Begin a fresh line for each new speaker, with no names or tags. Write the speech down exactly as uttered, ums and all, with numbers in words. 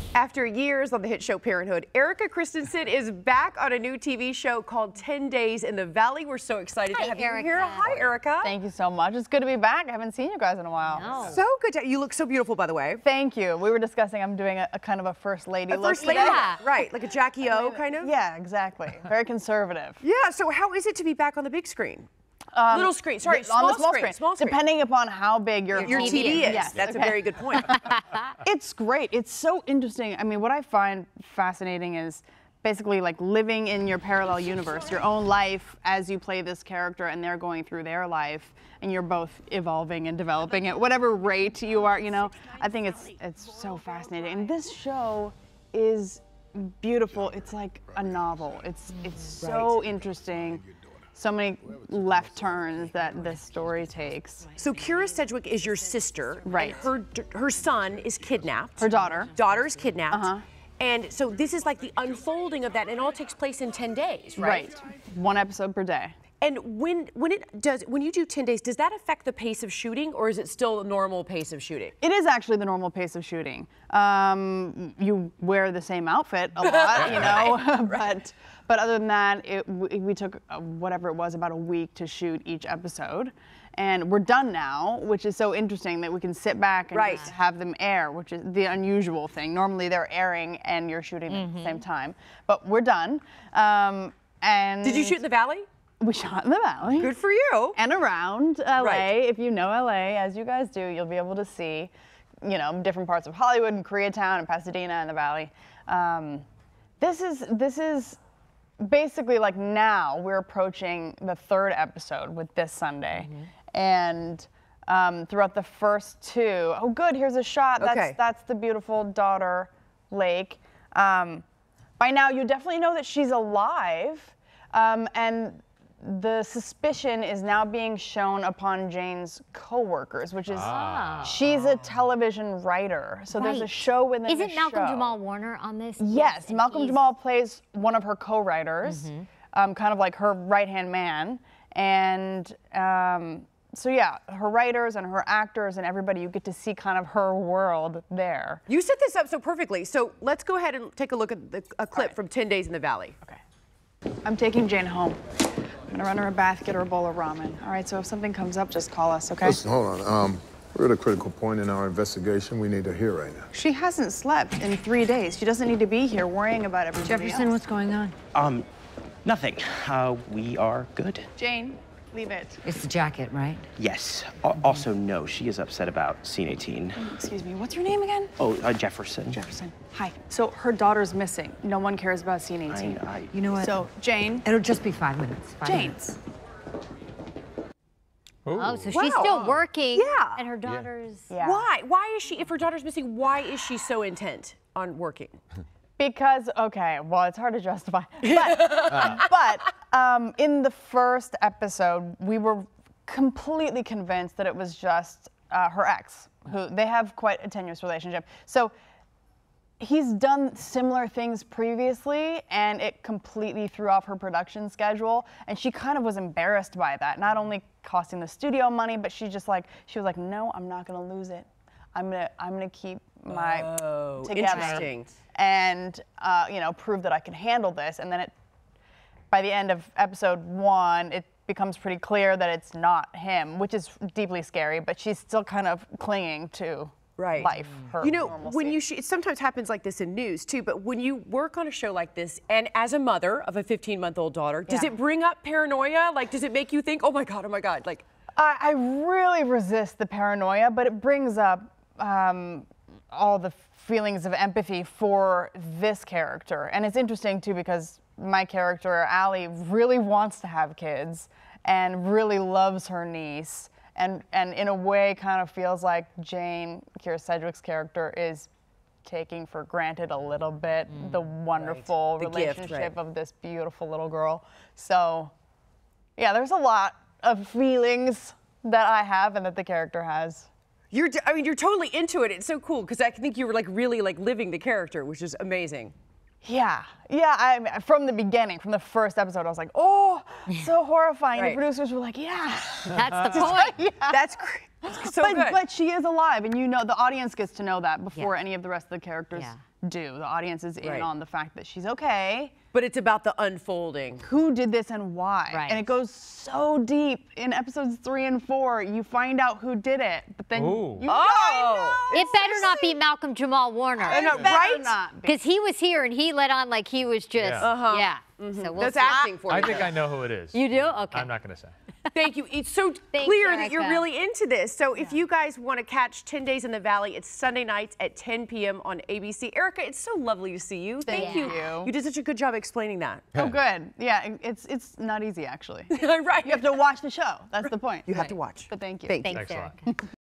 After years on the hit show Parenthood, Erika Christensen is back on a new T V show called ten days in the Valley. We're so excited
Hi,
to have
Erika.
you here. Hi, Erika.
Thank you so much. It's good to be back. I haven't seen you guys in a while.
No.
So good. To, you look so beautiful, by the way.
Thank you. We were discussing I'm doing a, a kind of a first lady
A
look
first lady,
today.
Yeah.
right? Like a Jackie O kind of.
Yeah, exactly. Very conservative.
Yeah. So how is it to be back on the big screen?
Um,
Little screen. Sorry,
on
small
the small
screen,
screen.
small screen.
Depending upon how big your,
Your
home
T V is.
Yes,
That's
okay.
a very good point.
It's great. It's so interesting. I mean, what I find fascinating is basically like living in your parallel universe, your own life as you play this character and they're going through their life and you're both evolving and developing at whatever rate you are, you know. I think it's it's so fascinating. And this show is beautiful. It's like a novel. It's it's so interesting. So many left turns that this story takes.
So Kira Sedgwick is your sister.
Right.
And her her son is kidnapped.
Her daughter.
Daughter is kidnapped.
Uh-huh.
And so this is like the unfolding of that, and it all takes place in ten days, right?
Right. One episode per day.
And when when it does when you do ten days, does that affect the pace of shooting, or is it still a normal pace of shooting?
It is actually the normal pace of shooting. Um, you wear the same outfit a lot, you know, but but other than that, it, we, we took uh, whatever it was, about a week to shoot each episode. And we're done now, which is so interesting that we can sit back and
Right.
just have them air, which is the unusual thing. Normally they're airing and you're shooting
Mm-hmm.
at the same time. But we're done. Um, and
Did you shoot in the Valley?
We shot in the Valley.
Good for you.
And around L A.
Right.
If you know L A, as you guys do, you'll be able to see, you know, different parts of Hollywood and Koreatown and Pasadena and the Valley. Um, this is this is basically like now we're approaching the third episode with this Sunday,
Mm-hmm.
and um, throughout the first two, oh good, here's a shot. That's
Okay.
that's the beautiful daughter lake. Um, by now you definitely know that she's alive, um, and the suspicion is now being shown upon Jane's co-workers, which is
Ah.
she's a television writer. So there's a
Right.
show within
Isn't
the
Malcolm
show.
Jamal Warner on this?
Yes,
and
Malcolm
he's-
Jamal plays one of her co-writers,
Mm-hmm.
um, kind of like her right-hand man. And um, so yeah, her writers and her actors and everybody, you get to see kind of her world there.
You set this up so perfectly. So let's go ahead and take a look at the, a clip
right.
from ten days in the Valley.
Okay. I'm taking Jane home. I'm gonna run her a bath, get her a bowl of ramen. All right, so if something comes up, just call us, okay?
Listen, hold on. Um, we're at a critical point in our investigation. We need her here right now.
She hasn't slept in three days. She doesn't need to be here worrying about everybody
Jefferson,
else.
what's going on?
Um, nothing. Uh, we are good.
Jane, leave it.
It's the jacket, right?
Yes. Al- also, no, she is upset about scene eighteen.
Excuse me, what's your name again?
Oh, uh, Jefferson.
Jefferson. Hi. So her daughter's missing. No one cares about scene
I,
eighteen.
I,
You know what?
So, Jane.
It'll just be five minutes. Five
Jane.
minutes. Oh, so
Wow.
she's still working.
Yeah.
And her daughter's.
Yeah.
Why? Why is she? If her daughter's missing, why is she so intent on working?
Because, okay, well, it's hard to justify. But, but um, in the first episode, we were completely convinced that it was just uh, her ex, who they have quite a tenuous relationship. So he's done similar things previously, and it completely threw off her production schedule. And she kind of was embarrassed by that, not only costing the studio money, but she just like, she was like, no, I'm not gonna lose it. I'm gonna, I'm gonna keep my
Oh,
together.
interesting.
And uh, you know, prove that I can handle this. And then it, by the end of episode one, it becomes pretty clear that it's not him, which is deeply scary. But she's still kind of clinging to
Right.
life. Her
You know,
normalcy.
when you sh- it sometimes happens like this in news too, but when you work on a show like this, and as a mother of a fifteen-month-old daughter, does
Yeah.
it bring up paranoia? Like, does it make you think, oh my God, oh my God, like?
I, I really resist the paranoia, but it brings up um, all the feelings of empathy for this character. And it's interesting too because my character, Allie, really wants to have kids and really loves her niece. And, and in a way kind of feels like Jane, Kira Sedgwick's character, is taking for granted a little bit the wonderful
The gift,
relationship
right.
of this beautiful little girl. So yeah, there's a lot of feelings that I have and that the character has.
You're, d- I mean, you're totally into it. It's so cool because I think you were like really like living the character, which is amazing.
Yeah, yeah. I from the beginning, from the first episode, I was like, oh, so horrifying.
Right.
The producers were like, yeah,
That's the point.
yeah.
That's cr- So
but,
good.
but she is alive, and you know the audience gets to know that before
Yeah.
any of the rest of the characters
Yeah.
do. The audience is in
Right.
on the fact that she's okay.
But it's about the unfolding.
Who did this and why?
Right.
And it goes so deep. In episodes three and four, you find out who did it, but then
Ooh.
you
Oh.
It better not be Malcolm Jamal Warner.
I know,
It better
right?
not be.
Because he was here and he let on like he was just,
Yeah.
Uh-huh.
yeah. So we'll
That's
see.
acting for
I
you.
think I know who it is.
You do? Okay.
I'm not going to say.
Thank you. It's so
Thanks,
clear that you're
Erika.
really into this. So if you guys want to catch ten days in the Valley, it's Sunday nights at ten p m on A B C. Erika, it's so lovely to see you. Thank
Thank
you.
you.
You did such a good job explaining that.
Oh, good. Yeah, it- it's it's not easy actually.
Right.
You have to watch the show. That's the point.
You have to watch.
But thank you.
Thank you.
Thanks,
Thanks a lot.
Erika.